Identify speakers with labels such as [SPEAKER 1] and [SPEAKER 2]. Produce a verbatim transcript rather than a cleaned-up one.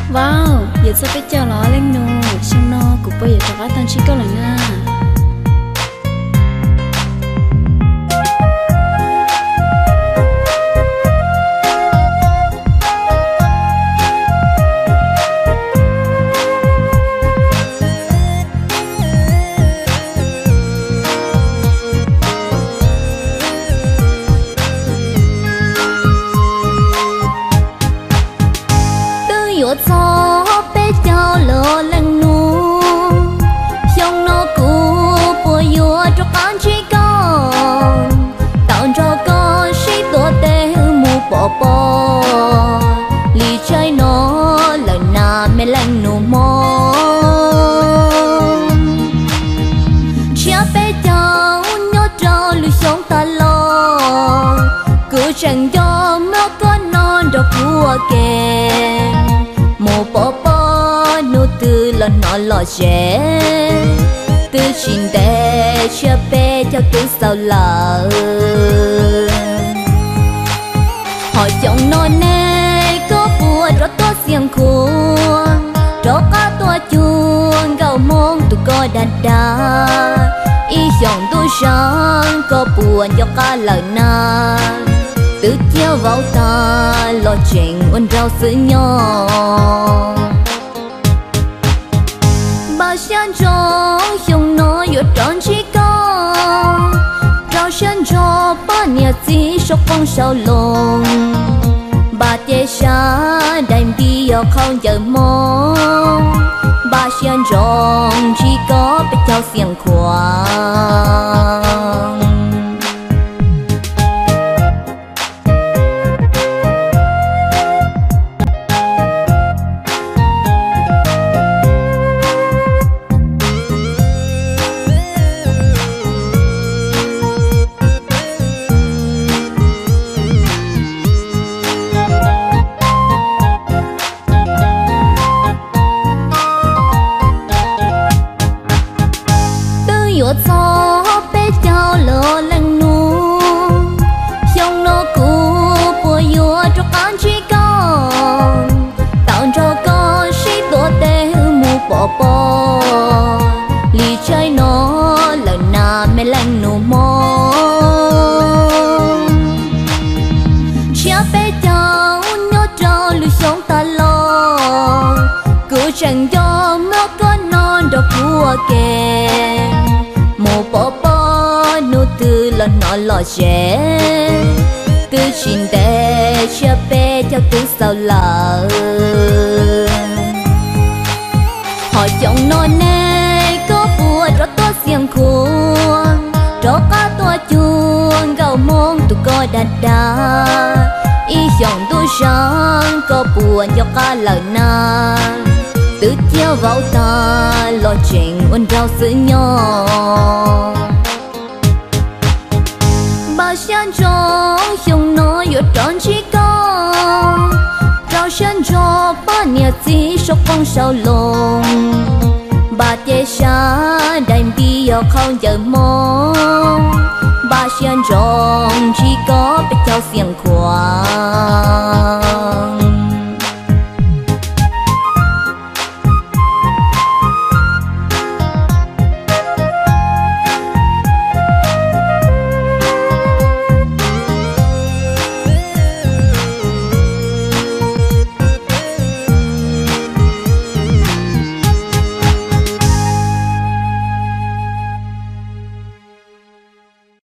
[SPEAKER 1] Wow, giờ sao biết chờ nó lên nụ, xong nó cũng bây giờ cho cái thằng chỉ có là nga.
[SPEAKER 2] Yo cho bé cháu lỡ lăng nu trong nó cũ bùa yo cho con chỉ con tạo cho con sĩ tổ tê mù bỏ bỏ lì chơi nó lời nà mẹ lăng nu mò chia bé cháu nhớ cho lưu sống ta lo cứ chẳng cho mơ con non đâu cua kề mồ bó bó nô tư là nó lò trẻ tư trình tê chia bê theo tư sao lờ hỏi chồng nó nê có bùa rõ tốt xiềng khuôn rõ có tua chuông gạo mông tụ có đàn đá ý dòng tu sáng có buồn cho cả lời na tự chiếu vào ta lo chuyện ôn rau sữa nhỏ bà sen cho dùng nó yo tròn chỉ con rau sen cho ba nhà gì sốc phong sao lồng bà tê sa đành đi yo không giờ mong bà sen rong chỉ có biết theo xiềng khoang yo cho bé cháu lỡ lăng nu trong nó cũ bùa yo cho con chỉ con tạo cho con sĩ tổ tê mù bỏ bỏ lì chơi nó lời nà mẹ lăng nu mò chia bé cháu nhớ cho lưu sống ta lo cứ chẳng cho mơ con non đâu cua kề mồ bó bó nô tư là nó lò trẻ tư trình tê chia bê theo tư sao lờ hỏi chồng nó nê có bùa rõ tốt xiềng khuôn rõ có tua chuông gạo mông tụ có đàn đá ý dòng tu sáng có buồn cho cả lời na tự chiếu vào ta lo chuyện ôn rau sữa nhỏ bà sen cho dùng nó yo tròn chỉ con rau sen cho ba nhà gì sốc phong sao lồng bà tê sa đành đi yo không giờ mong